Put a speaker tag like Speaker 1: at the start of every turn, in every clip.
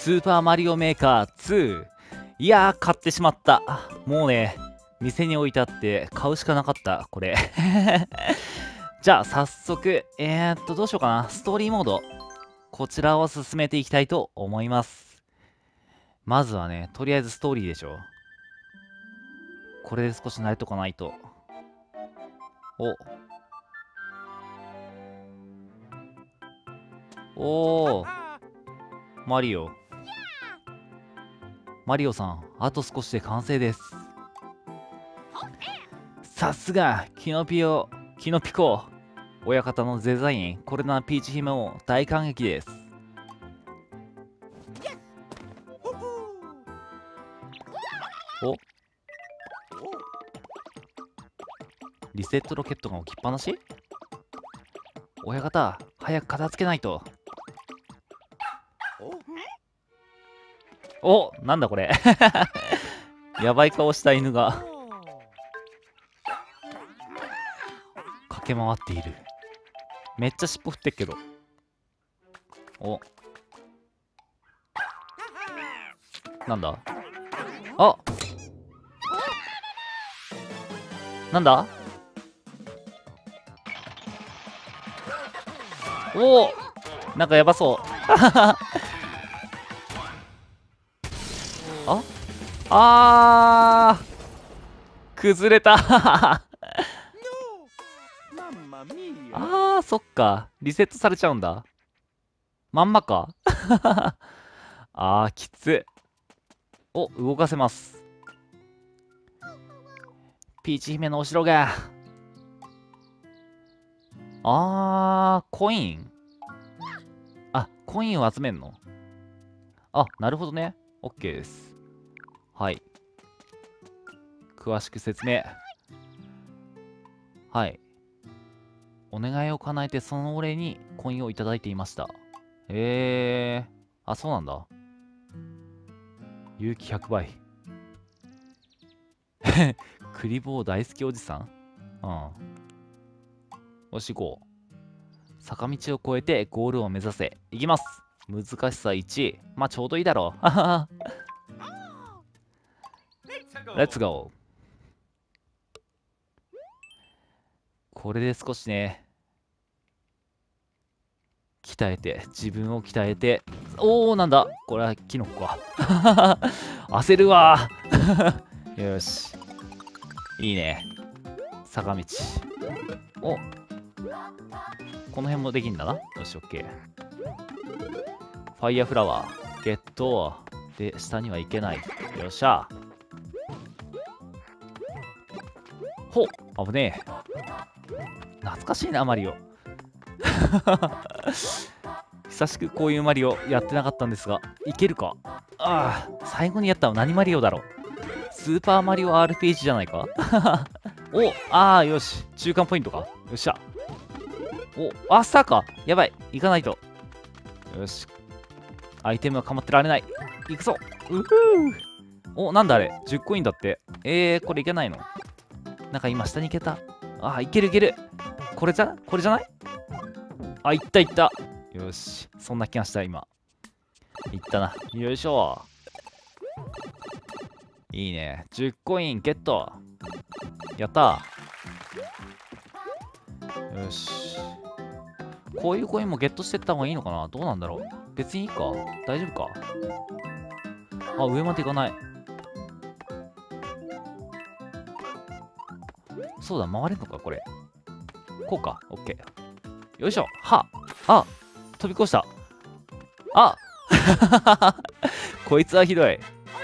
Speaker 1: スーパーマリオメーカー2。いやー、買ってしまった。もうね、店に置いてあって買うしかなかった、これ。じゃあ、早速、どうしようかな。ストーリーモード。こちらを進めていきたいと思います。まずはね、とりあえずストーリーでしょ。これで少し慣れとかないと。おー、マリオ。マリオさん、あと少しで完成です。さすが、キノピコ。親方のデザイン、これならピーチ姫も大感激です。お、リセットロケットが置きっぱなし？親方、早く片付けないと。お、なんだこれ。やばい顔した犬が駆け回っている。めっちゃ尻尾振ってっけど。お、なんだ？あ、なんだ？おお、なんかやばそう。ああー、崩れた。あー、そっか。リセットされちゃうんだ。まんまか。あー、きつ。お、動かせます。ピーチ姫のお城が。コイン。あ、コインを集めんの？あ、なるほどね。オッケーです。はい。詳しく説明。はい。お願いを叶えてそのお礼にコインをいただいていました。あ、そうなんだ。勇気100倍。クリボー大好きおじさん。うん。よし、行こう。坂道を越えてゴールを目指せ。いきます。難しさ1。まあ、ちょうどいいだろう。レッツゴー。これで少しね、自分を鍛えて、おー、なんだこれはキノコか。焦るわ。よし。いいね。坂道。お、この辺もできんだな。よし、オッケー。ファイヤーフラワー。ゲット。で、下には行けない。よっしゃ。ほっ、危ねえ。懐かしいな、マリオ。久しくこういうマリオやってなかったんですが、いけるか？ああ、最後にやったの何マリオだろう？スーパーマリオ RPG じゃないか？お、ああ、よし。中間ポイントか。よっしゃ。お、あ、スターか。やばい。行かないと。よし。アイテムは構ってられない。行くぞ。うふー。お、なんだあれ。10コインだって。これいけないの？なんか今下に行けた。あ、いけるいける。これじゃない？あ、行った行った。よし。そんな気がした、今。行ったな。よいしょ。いいね。10コインゲット。やったー。よし。こういうコインもゲットしてった方がいいのかな？どうなんだろう？別にいいか。大丈夫か。あ、上まで行かない。そうだ、回れるのか、これ。こうか。オッケー。よいしょ。はあ、飛び越した。あこいつはひどい。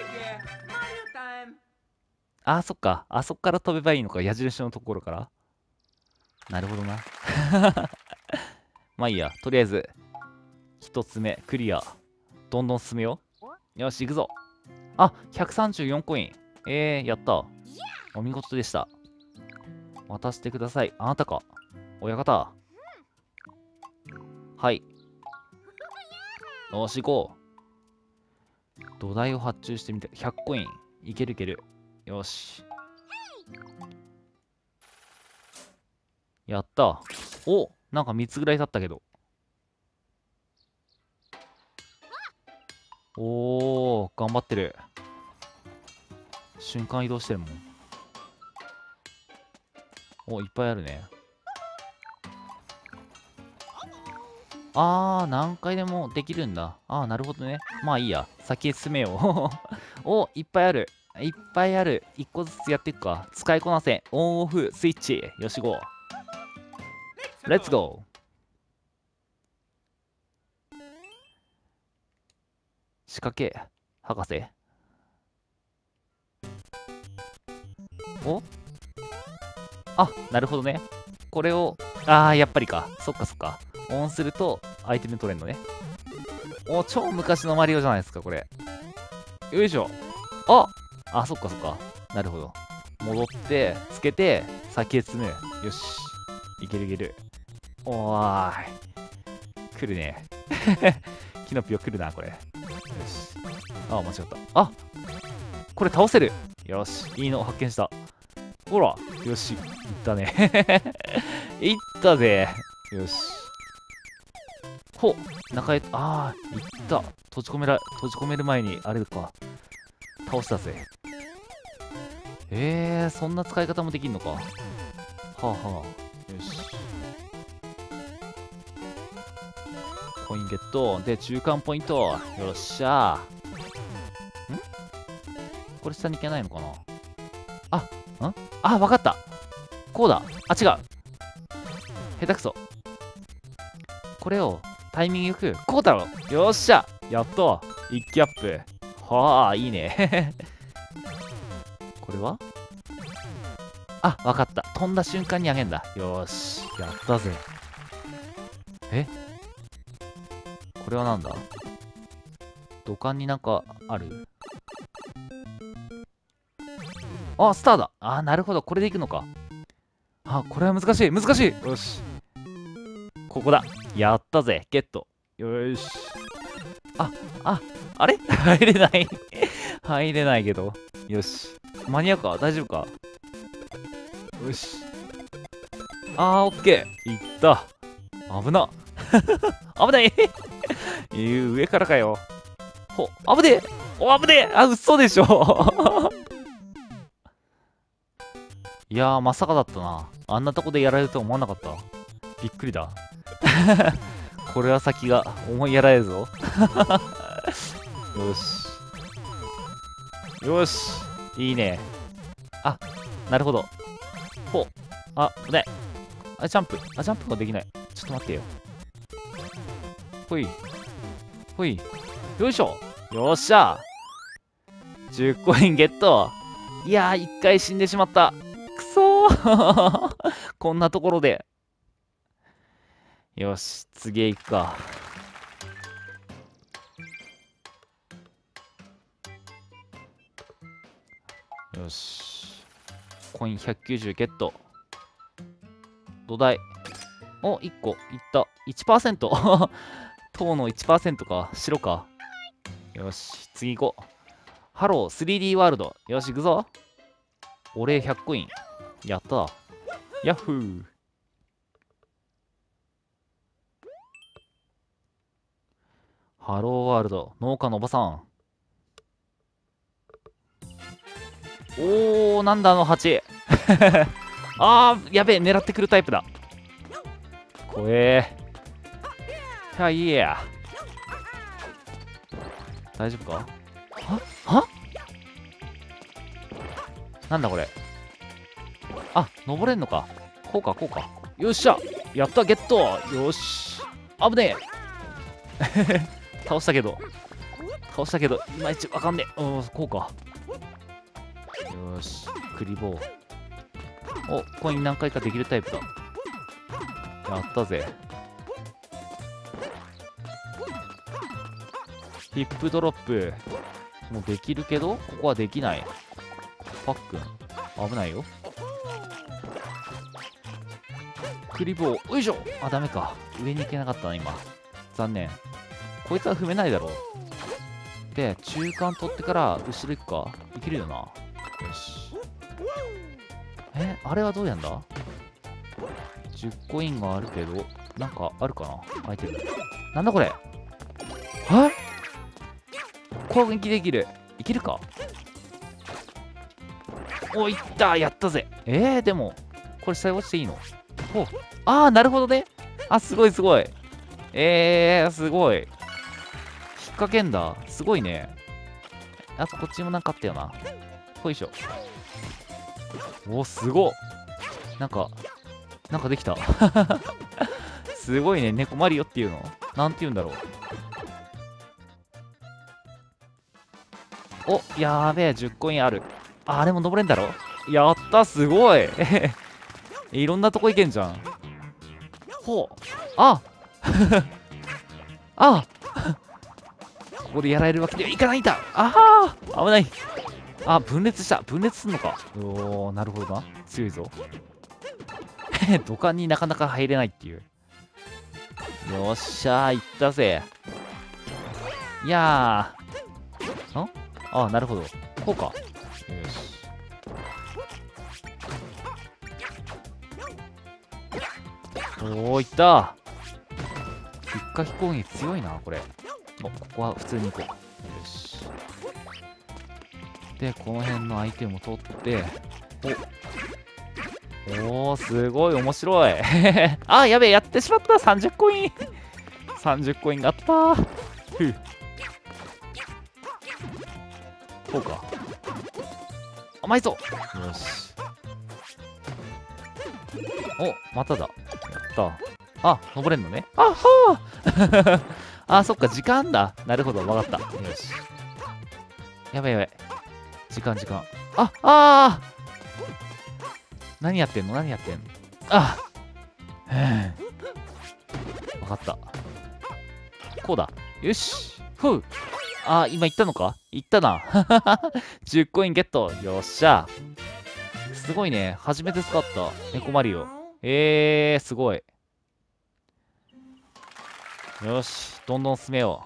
Speaker 1: あ、そっか。あそっから飛べばいいのか。矢印のところから。なるほどな。まあいいや。とりあえず、一つ目、クリア。どんどん進めよう。よし、行くぞ。あ、134コイン。やった。お見事でした。渡してください。あなたか。親方。はい。よし、行こう。土台を発注してみて。100コイン。いけるいける。よし。やった。お、なんか3つぐらい経ったけど。 おー、頑張ってる。瞬間移動してるもん。お、いっぱいあるね。何回でもできるんだ。なるほどね。まあいいや。先へ進めよう。お、いっぱいある。いっぱいある。一個ずつやっていくか。使いこなせ。オンオフ、スイッチ。よし、ゴー。レッツゴー。仕掛け、博士。おなるほどね。これを、やっぱりか。そっかそっか。オンすると、アイテム取れんのね。超昔のマリオじゃないですか、これ。よいしょ。そっかそっか。なるほど。戻って、つけて、先へ進む。よし。いけるいける。おーい。来るね。キノピオ来るな、これ。よし。間違った。これ倒せる。よし。いいの発見した。ほら。よし。いったね。いったぜ。よし。中へ、いった。閉じ込める前に、あれか。倒したぜ。そんな使い方もできんのか。はあはあ。よし。コインゲット。で、中間ポイント。よっしゃー。これ下に行けないのかな。わかった。こうだ。違う。下手くそ。これをタイミングよく、こうだろ。よっしゃ。やっと。一気アップ。はあ、いいね。これはわかった。飛んだ瞬間にあげんだ。よーし。やったぜ。これはなんだ？土管になんかある？スターだ。なるほど。これでいくのか。これは難しい。難しい。よし。ここだ。やったぜ。ゲット。よーし。あれ入れない。入れないけど。よし。間に合うか？大丈夫か？よし。オッケー。いった。危な。危ない。上からかよ。危ねえ。危ねえ。嘘でしょ。いやー、まさかだったな。あんなとこでやられると思わなかった。びっくりだ。これは先が思いやられるぞ。よし。よし。いいね。なるほど。ね。ジャンプ。ジャンプができない。ちょっと待ってよ。ほい。ほい。よいしょ。よっしゃ。10コインゲット。いやー、1回死んでしまった。くそー。こんなところで。よし、次へ行くか。よし。コイン190ゲット。土台。1個。いった。1%。糖の 1% か。白か。よし、次行こう。ハロー 3D ワールド。よし、行くぞ。お礼100コイン。やった。ヤッフー。ハローワールド。農家のおばさん。なんだあの蜂。やべえ、狙ってくるタイプだ。怖え。いいや。大丈夫か？なんだこれ。登れんのか。こうか。よっしゃ。やった、ゲット。よし。危ねえ。倒したけど、いまいちわかんねえ。こうか。よし。クリボー。コイン何回かできるタイプだ。やったぜ。ヒップドロップ。もうできるけど、ここはできない。パックン。危ないよ。クリボー。よいしょ。ダメか。上に行けなかったな、今。残念。こいつは踏めないだろう。で、中間取ってから後ろ行くか。いけるよな。よし。あれはどうやんだ？ 10 コインがあるけど、なんかあるかな？アイテム。なんだこれ？ 攻撃できる。いけるか？お、いった。やったぜ。でも、これ下に落ちていいの？お、ああ、なるほどね。あ、すごいすごい。すごい。引っ掛けんだ。すごいね。あと、こっちもなんかあったよな。よいしょ。お、すごっ。なんかできた。すごいね。猫マリオっていうのなんて言うんだろう。お、やーべえ。10コインある。あれも登れんだろ。やった、すごい。いろんなとこ行けんじゃん。ほう。ああここでやられるわけにはいかないんだ。ああ危ない。あ、分裂した。分裂すんのか。おー、なるほどな。強いぞ。土管になかなか入れないっていう。よっしゃー、いったぜ。いやー。あ、なるほど。こうか。よし。おー、いった。引っかき攻撃強いな、これ。ここは普通に行こう。よし。で、この辺の相手も取って、おー、すごい面白い。あ、やべえ、やってしまった。30コイン。30コインがあった。ふう。こうか。甘いぞ。よし。お、まただ。やった。あ、登れんのね。あはーあ、そっか、時間だ。なるほど、わかった。よし。やばいやばい。時間。あ何やってんのあわかった。こうだ。よし。ふう。今行ったのか？行ったな。10コインゲット。よっしゃ。すごいね。初めて使った。猫マリオ。すごい。よし。どんどん進めよ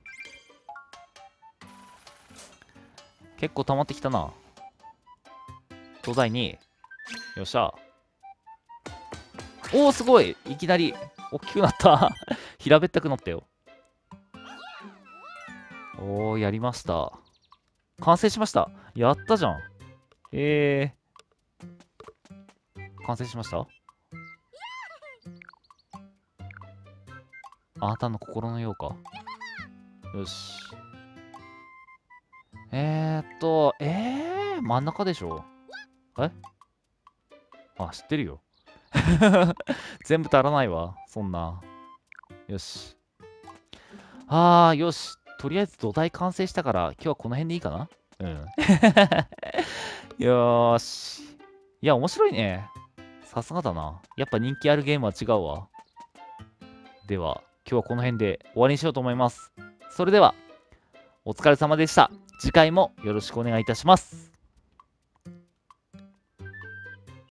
Speaker 1: う。結構溜まってきたな。東西に。よっしゃ。おー、すごい。いきなり、大きくなった。平べったくなったよ。おー、やりました。完成しました。やったじゃん。完成しました。あなたの心のようか。よし。真ん中でしょ。知ってるよ。全部足らないわ。そんな。よし。よし。とりあえず土台完成したから、今日はこの辺でいいかな。うん。よーし。いや、面白いね。さすがだな。やっぱ人気あるゲームは違うわ。では、今日はこの辺で終わりにしようと思います。それでは、お疲れ様でした。次回もよろしくお願いいたします。